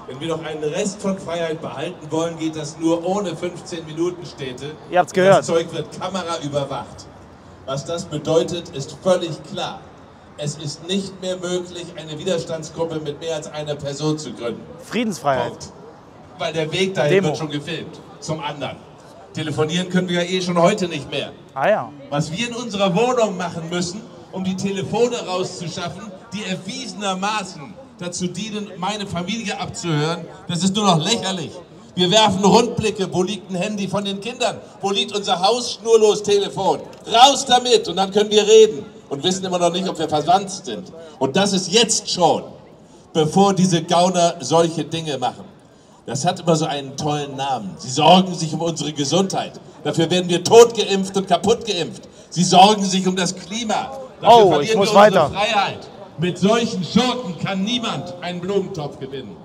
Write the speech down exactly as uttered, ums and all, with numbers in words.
Wenn wir noch einen Rest von Freiheit behalten wollen, geht das nur ohne fünfzehn Minuten Städte. Ihr habt's gehört. Das Zeug wird kameraüberwacht. Was das bedeutet, ist völlig klar. Es ist nicht mehr möglich, eine Widerstandsgruppe mit mehr als einer Person zu gründen. Friedensfreiheit. Punkt. Weil der Weg dahin Demo. wird schon gefilmt. Zum anderen. Telefonieren können wir ja eh schon heute nicht mehr. Ah ja. Was wir in unserer Wohnung machen müssen, um die Telefone rauszuschaffen, die erwiesenermaßen dazu dienen, meine Familie abzuhören, das ist nur noch lächerlich. Wir werfen Rundblicke, wo liegt ein Handy von den Kindern? Wo liegt unser hausschnurlos Telefon? Raus damit und dann können wir reden und wissen immer noch nicht, ob wir verwandt sind. Und das ist jetzt schon, bevor diese Gauner solche Dinge machen. Das hat immer so einen tollen Namen. Sie sorgen sich um unsere Gesundheit. Dafür werden wir totgeimpft und kaputt geimpft. Sie sorgen sich um das Klima. Dafür oh, verlieren ich muss wir unsere weiter. Freiheit. Mit solchen Schurken kann niemand einen Blumentopf gewinnen.